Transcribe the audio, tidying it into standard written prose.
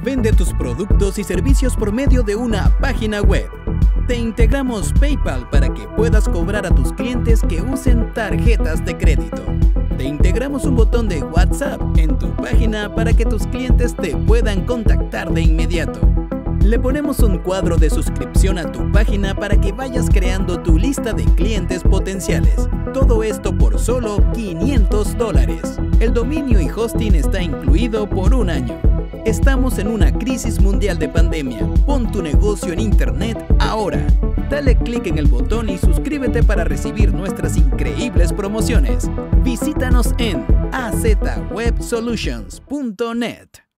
Vende tus productos y servicios por medio de una página web. Te integramos PayPal para que puedas cobrar a tus clientes que usen tarjetas de crédito. Te integramos un botón de WhatsApp en tu página para que tus clientes te puedan contactar de inmediato. Le ponemos un cuadro de suscripción a tu página para que vayas creando tu lista de clientes potenciales. Todo esto por solo $500. El dominio y hosting está incluido por un año. Estamos en una crisis mundial de pandemia. Pon tu negocio en Internet ahora. Dale clic en el botón y suscríbete para recibir nuestras increíbles promociones. Visítanos en azwebsolutions.net.